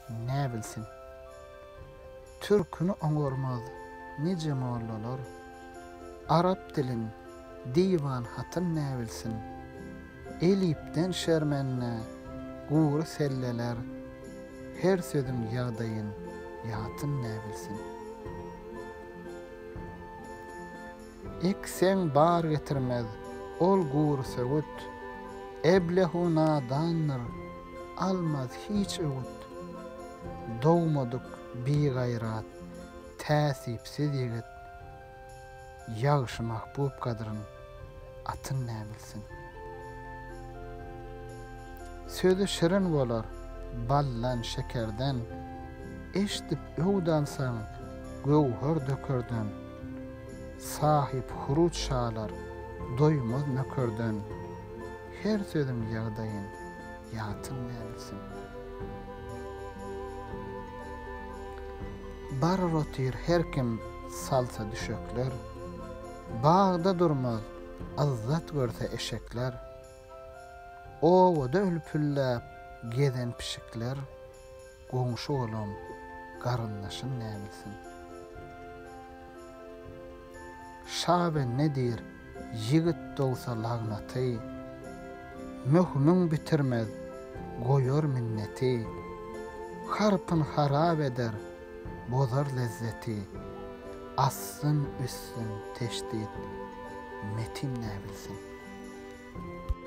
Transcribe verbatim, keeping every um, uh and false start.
ne bilsin. Türkünü oňarmaz nice mollalar, Arap dilin diwan hatyn ne bilsin. Elipden şermenne gury selleler, her sözüm ýagdaýyn ýatyn ne bilsin. Eksen bar getirmez ol gury söwüt, eblehu nadanlar almaz hiç öwüt. Dogmadyk bir gayrat, täsipsiz ýigit, ýagşy mahbub kadryn atyn ne bilsin. Sözü şirin bolar, ballan şekerden, eşdip öwdansaň gowher dökerden, sahip huruç şalar, doymaz nökerden, her sözüm ýagdaýyn ýatyn ne bilsin. Bar rotir her kim salsa düşökler, bağda durmaz azzat görse eşekler, ovada ülpüllep gezen pişikler, goňşy bolam garyndaşyn ne bilsin. Şabe nedir yigit dolsa lagnaty, möhmüň bitirmez goýar minneti, harpyn harap eder bozar lezzeti, assın üssün teşdit metin ne bilsin.